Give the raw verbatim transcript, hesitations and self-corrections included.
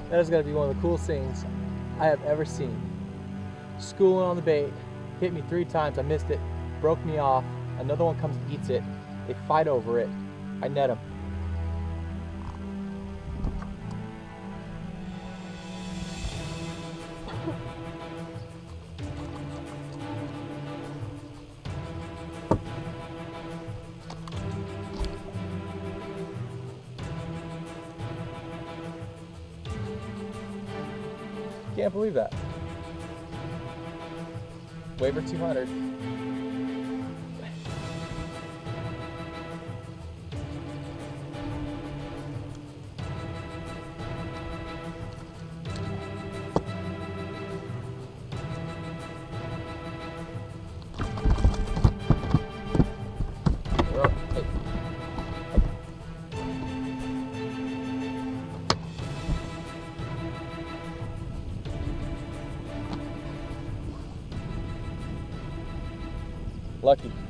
That is going to be one of the coolest things I have ever seen. Schooling on the bait, hit me three times, I missed it, broke me off, another one comes and eats it, they fight over it, I net them. Can't believe that. Waver two hundred. Lucky.